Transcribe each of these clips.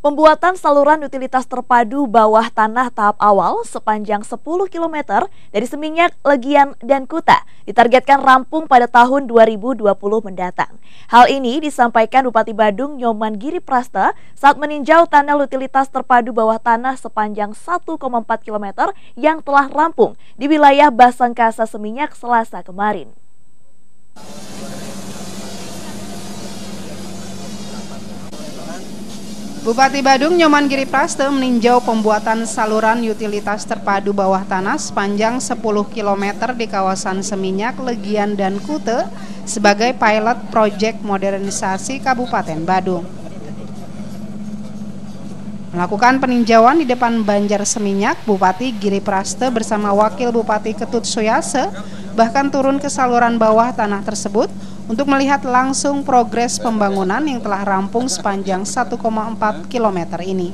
Pembuatan saluran utilitas terpadu bawah tanah tahap awal sepanjang 10 km dari Seminyak, Legian, dan Kuta ditargetkan rampung pada tahun 2020 mendatang. Hal ini disampaikan Bupati Badung Nyoman Giriprasta saat meninjau tunnel utilitas terpadu bawah tanah sepanjang 1,4 km yang telah rampung di wilayah Basangkasa Seminyak Selasa kemarin. Bupati Badung Nyoman Giriprasta meninjau pembuatan saluran utilitas terpadu bawah tanah sepanjang 10 km di kawasan Seminyak, Legian, dan Kuta sebagai pilot proyek modernisasi Kabupaten Badung. Melakukan peninjauan di depan Banjar Seminyak, Bupati Giriprasta bersama Wakil Bupati Ketut Suyase bahkan turun ke saluran bawah tanah tersebut untuk melihat langsung progres pembangunan yang telah rampung sepanjang 1,4 km ini.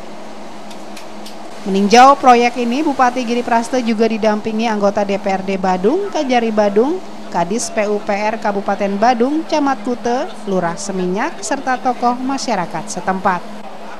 Meninjau proyek ini, Bupati Giriprasta juga didampingi anggota DPRD Badung, Kajari Badung, Kadis PUPR Kabupaten Badung, Camat Kuta, Lurah Seminyak, serta tokoh masyarakat setempat.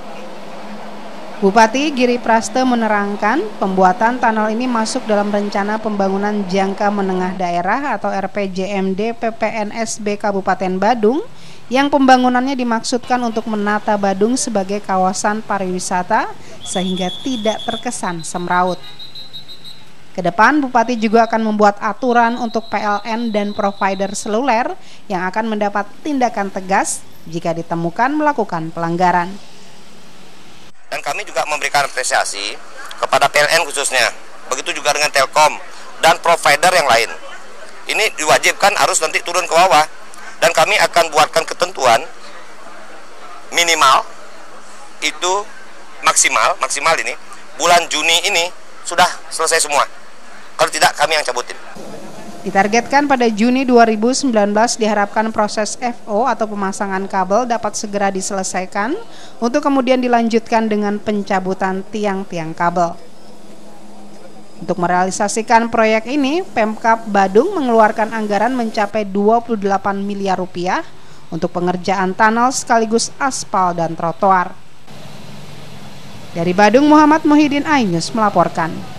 Bupati Giriprasta menerangkan pembuatan tunnel ini masuk dalam rencana pembangunan jangka menengah daerah atau RPJMD PPNSB Kabupaten Badung yang pembangunannya dimaksudkan untuk menata Badung sebagai kawasan pariwisata sehingga tidak terkesan semraut. Kedepan Bupati juga akan membuat aturan untuk PLN dan provider seluler yang akan mendapat tindakan tegas jika ditemukan melakukan pelanggaran. Dan kami juga memberikan apresiasi kepada PLN khususnya, begitu juga dengan Telkom dan provider yang lain. Ini diwajibkan harus nanti turun ke bawah, dan kami akan buatkan ketentuan minimal itu maksimal ini bulan Juni ini sudah selesai semua. Kalau tidak kami yang cabutin. Ditargetkan pada Juni 2019 diharapkan proses FO atau pemasangan kabel dapat segera diselesaikan untuk kemudian dilanjutkan dengan pencabutan tiang-tiang kabel. Untuk merealisasikan proyek ini, Pemkab Badung mengeluarkan anggaran mencapai 28 miliar rupiah untuk pengerjaan tunnel sekaligus aspal dan trotoar. Dari Badung, Muhammad Muhyiddin, iNews melaporkan.